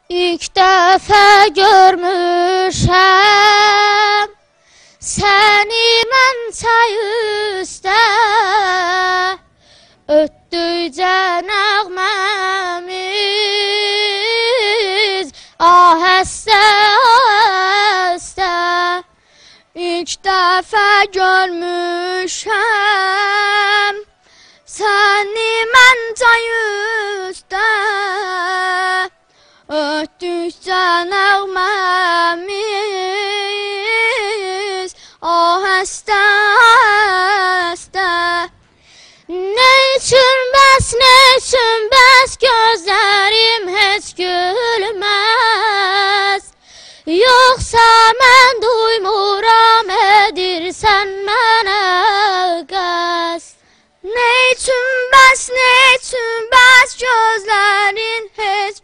İlk dəfə görmüşəm səni mən çay üstə, ötdükcə nəğməmiz ahəstə ahəstə. İlk dəfə görmüşəm səni mən çay üstə, ötdükcə nəğməmiz ahəstə ahəstə. Nə üçün bəs gözlərim heç gülməz, yoxsa mən duymuram edirsən mənə qəsd. Nə üçün bəs gözlərin heç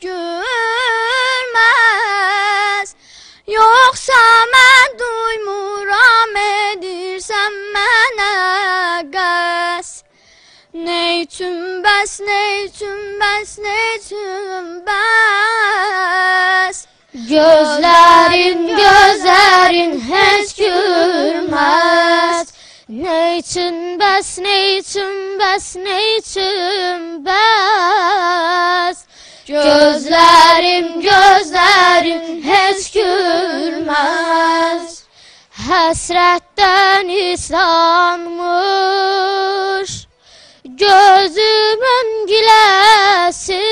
gülməz, yoxsa mən duymuram edirsən mənə qəsd. Nə üçün bəs gözlərin heç gülməz. Nə üçün bəs gözlərin heç gülməz. Həsrətdən islanmış gözümün giləsi,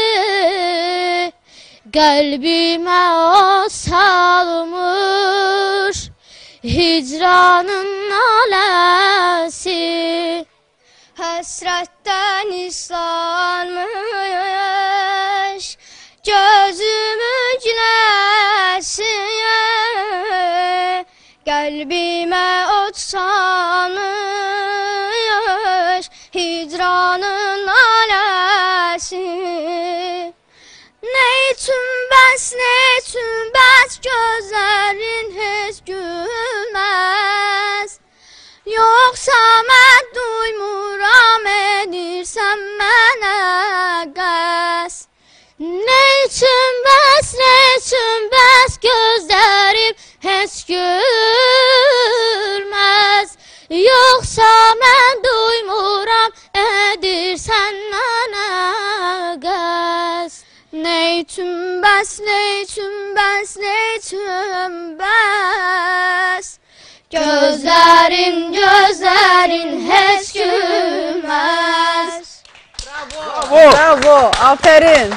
qəlbimə o salmış hicranın naləsi. Həsrətdən islanmış gözümün giləsi, qəlbimə od salmış hicranın naləsi. Nə üçün bəs gözlərin heç gülməz, yoxsa mən duymuram edirsən mənə qəsd. Nə üçün bəs gözlərim heç gülməz, yoxsa mən duymuram edirsən mənə qəsd. Nə üçün bəs gözlərin heç gülməz. Bravo, aferin.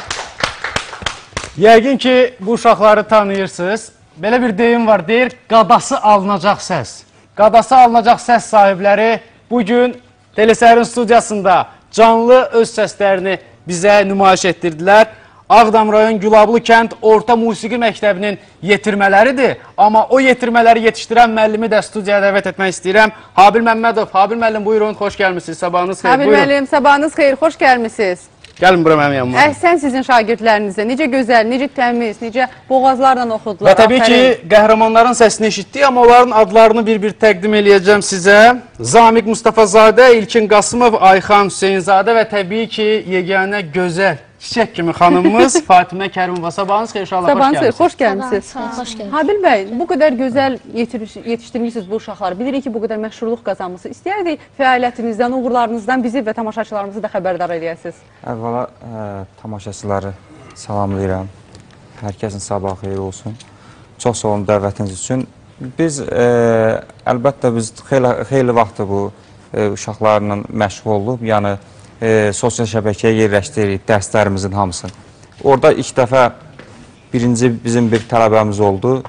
Yəqin ki, bu uşaqları tanıyırsınız. Belə bir deyim var, deyir, qadası alınacaq səs. Qadası alınacaq səs sahibləri bugün Telesərin studiyasında canlı öz səslərini bizə nümayiş etdirdilər. Ağdam rayon Gülablı kənd Orta Musiqi Məktəbinin yetirmələridir. Amma o yetirmələri yetişdirən müəllimi də studiyaya dəvət etmək istəyirəm. Habil Məmmədov, Habil müəllim buyurun, xoş gəlmişsiniz, sabahınız xeyir. Habil müəllim, sabahınız xeyir, xoş gəlmişsiniz. Gəlin bura mənim yanıma. Əhsən sizin şagirdlərinizə, necə gözəl, necə təmiz, necə boğazlarla oxudular. Və təbii ki, qəhrəmanların səsini eşitdik, amma onların adlarını bir-bir təqdim eləyəcəm sizə. Zamiq Mustafazadə, İlkin Qasımov, Ayxan Hüseynzadə və təbii ki, yeganə gözəl, çiçək kimi xanımımız Fatimə Kərimova. Sabahınız xeyir, inşallah, xoş gəlmişsiniz. Xoş gəlmişsiniz. Habil bəy, bu qədər gözəl yetişdirmişsiniz bu uşaqları. Bilirik ki, bu qədər məşhurluq qazanmışsınız. İstəyərdik fəaliyyətinizdən, uğurlarınızdan bizi və tamaşaçılarımızı da xəbərdar edəsiniz. Əvvəla tamaşaçıları salamlayıram. Hər kəsin sabahı xeyir olsun. Çox sağ olun dəvətiniz üçün. Biz, əlbəttə, xeyli vaxtdır bu uşaqlarla məşğul olub. Yəni, sosial şəbəkəyə yerləşdiririk dərslərimizin hamısını. Orada ilk dəfə birinci bizim bir tələbəmiz oldu.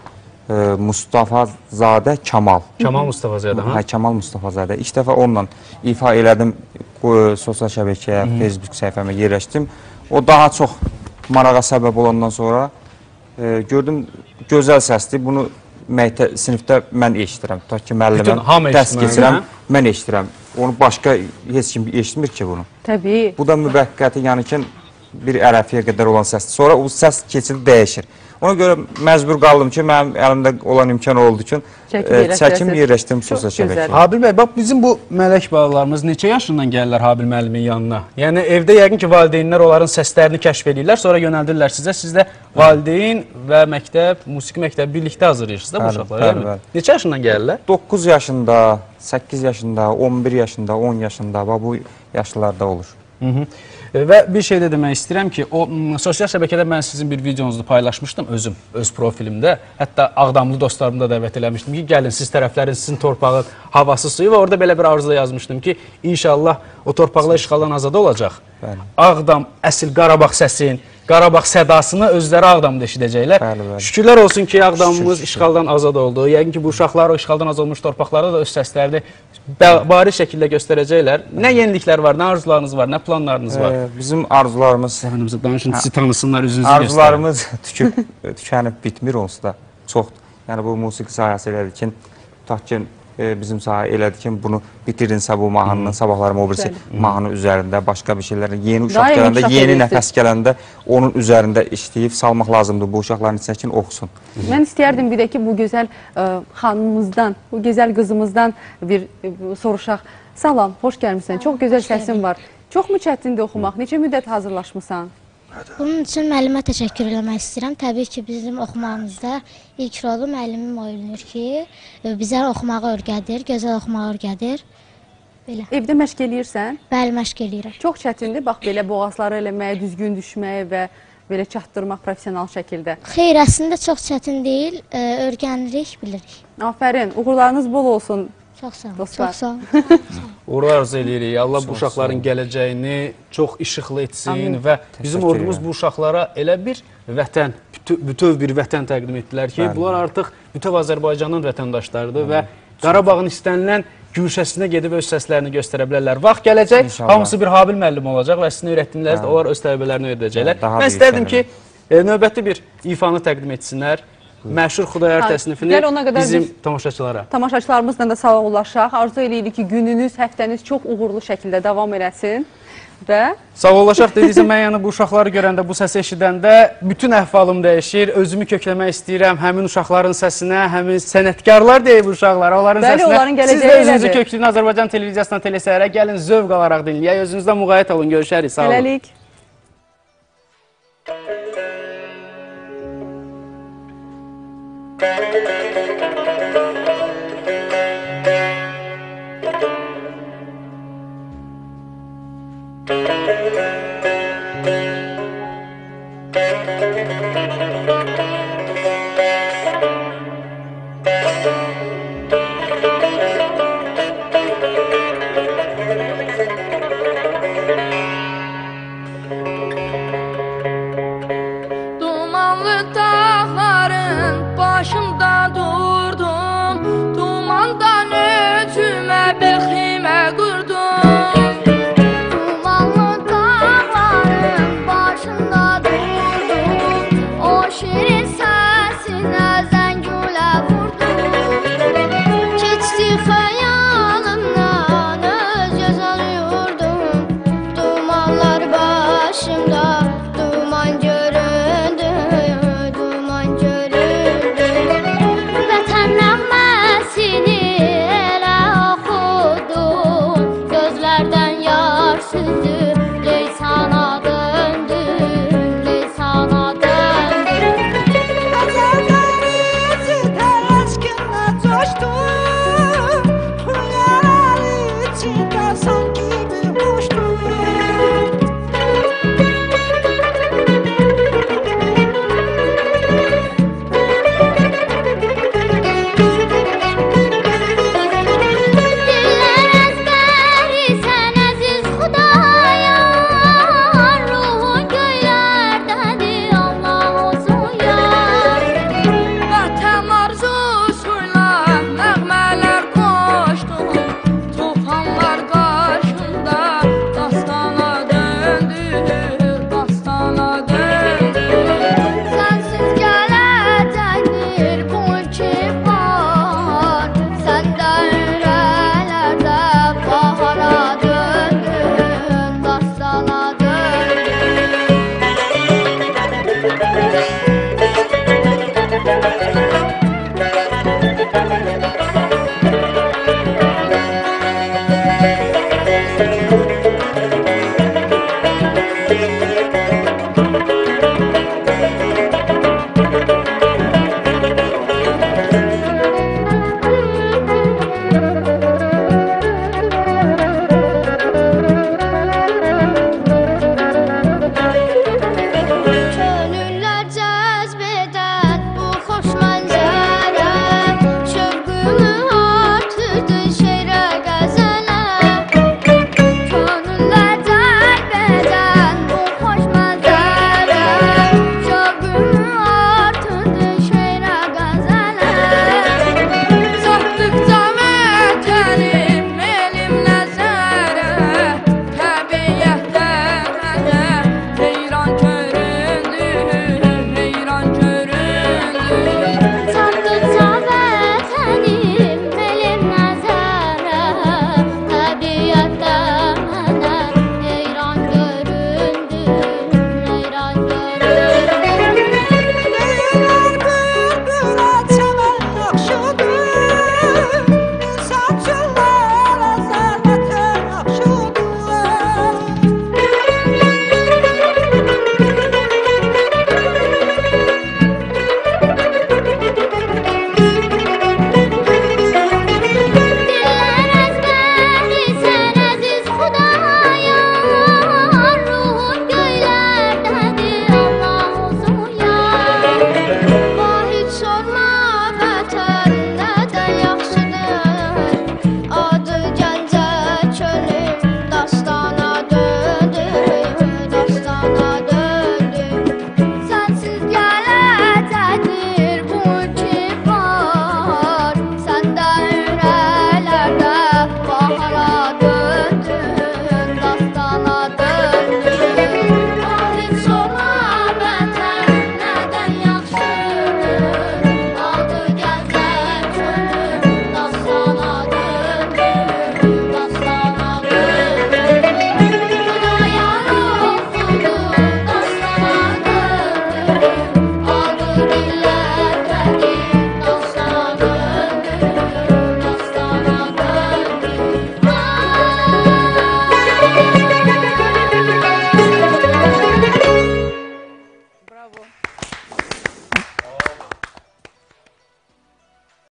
Mustafazadə Kamal. Kamal Mustafazadə, ha? Hə, Kamal Mustafazadə. İlk dəfə onunla ifa elədim, sosial şəbəkəyə, Facebook səhifəmə yerləşdim. O daha çox marağa səbəb olandan sonra gördüm, gözəl səsdir. Bunu sinifdə mən eşidirəm. Ta ki, müəlliməm, dərs keçirəm, mən eşidirəm. Onu başqa heç kim eşitmir ki bunu. Təbii. Bu da müvəqqəti, yəni ki, bir ərəfiyə qədər olan səsdir. Sonra o səs keçidi dəyişir. Ona görə məcbur qaldım ki, mənim əlimdə olan imkan olduğu üçün çəkim yerləşdirdim sosial şəbəkəyə. Habil bəy, bax bizim bu mələk balalarımız neçə yaşından gəlirlər Habil müəllimin yanına? Yəni evdə yəqin ki, valideynlər onların səslərini kəşf edirlər, sonra yönəldirlər sizə. Siz də valideyn və məktəb, musiqi məktəbi birlikdə hazırlayırsınız da bu uşaqları. Neçə yaşından gəlirlər? 9 yaşında, 8 yaşında, 11 yaşında, 10 yaşında bu yaşlarda olur. Və bir şey də demək istəyirəm ki, o sosial şəbəkədə mən sizin bir videonuzu paylaşmışdım özüm, öz profilimdə. Hətta Ağdamlı dostlarımı da dəvət eləmişdim ki, gəlin siz tərəflərin, sizin torpağın havası suyu və orada belə bir arzuda yazmışdım ki, inşallah o torpaqlar işğaldan azad olacaq. Ağdam əsl Qarabağ səsin, Qarabağ sədasını özləri Ağdamda eşidəcəklər. Şükürlər olsun ki, Ağdamımız işğaldan azad oldu. Yəqin ki, bu uşaqlar o işğaldan azad olmuş torpaqlarda da öz səslərini bariz şəkildə göstərəcəklər. Nə yeniliklər var, nə arzularınız var, nə planlarınız var? Bizim arzularımız... Danışın, sizi tanısınlar, üzünüzü göstərin. Arzularımız tükənib bitmir onsuz da çoxdur. Yəni bu musiqi sahəsi elədir ki, tutaq ki, bizim sahə elədir ki, bunu bitirinsə bu mahnının, sabahları mobilisi mahnının üzərində, başqa bir şeylər, yeni uşaq gələndə, yeni nəfəs gələndə onun üzərində işləyib salmaq lazımdır bu uşaqların içində ki, oxusun. Mən istəyərdim bir də ki, bu gözəl xanımımızdan, bu gözəl qızımızdan bir soruşaq. Salam, xoş gəlmişsən, çox gözəl səsin var. Çox mu çətindir oxumaq? Neçə müddət hazırlaşmısan? Bunun üçün müəllimə təşəkkür eləmək istəyirəm. Təbii ki, bizim oxumağımızda ilk rolu müəllimim oynayır ki, bizə oxumağı öyrədir, gözəl oxumağı öyrədir. Belə. Evdə məşq eləyirsən? Bəli, məşq eləyirəm. Çox çətindir, bax belə boğazları eləmək, düzgün düşmək və belə çatdırmaq professional şəkildə. Xeyr, əslində çox çətin deyil, öyrənirik, bilirik. Afərin, uğurlarınız bol olsun. Çox sağ olun. Dostlar. Çok sağ olun. Uğurlar arzu edirik. Allah bu uşaqların gələcəyini çox işıqlı etsin və bizim ordumuz bu uşaqlara elə bir vətən, bütöv bir vətən təqdim etdilər ki, bunlar artıq bütöv Azərbaycanın vətəndaşlarıdır və Qarabağın istənilən güşəsinə gedib öz səslərini göstərə bilərlər. Vaxt gələcək, hamısı bir Habil müəllim olacaq və sizin öyrətdikləriniz onlar öz tələbələrini öyrədəcəklər. Mən istərdim ki, növbəti bir ifanı təqdim etsinlər. Məşhur Xudayar təsnifini bizim tamaşaçılarımızla da sağollaşaq. Arzu edirik ki, gününüz, həftəniz çox uğurlu şəkildə davam eləsin. Sağollaşaq dediysə, mən yəni bu uşaqları görəndə, bu səsi eşidəndə bütün əhvalım dəyişir. Özümü kökləmək istəyirəm həmin uşaqların səsinə, həmin sənətkarlar deyib uşaqlar, onların səsinə. Siz də özünüzü kökləyin Azərbaycan televiziyasına, telesəhərə gəlin, zövq alaraq dinləyək. Özünüzdən müğayət olun, görüşərik, sağ olun. Hələlik. Dumanlı dağ